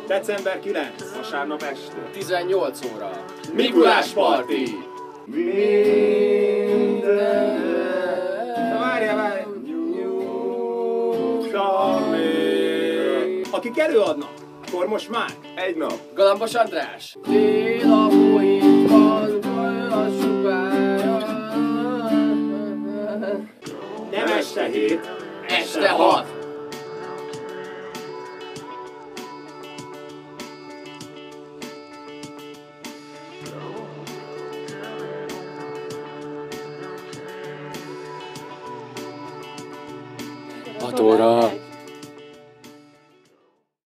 December 9. Vasárnap este. 18 óra. Mikulás parti! Várjál! Akik előadnak? Kormos Márk. Egy nap. Galambos András. Dél a folytban, a sugárja. Nem este 7, Este 6. Óra.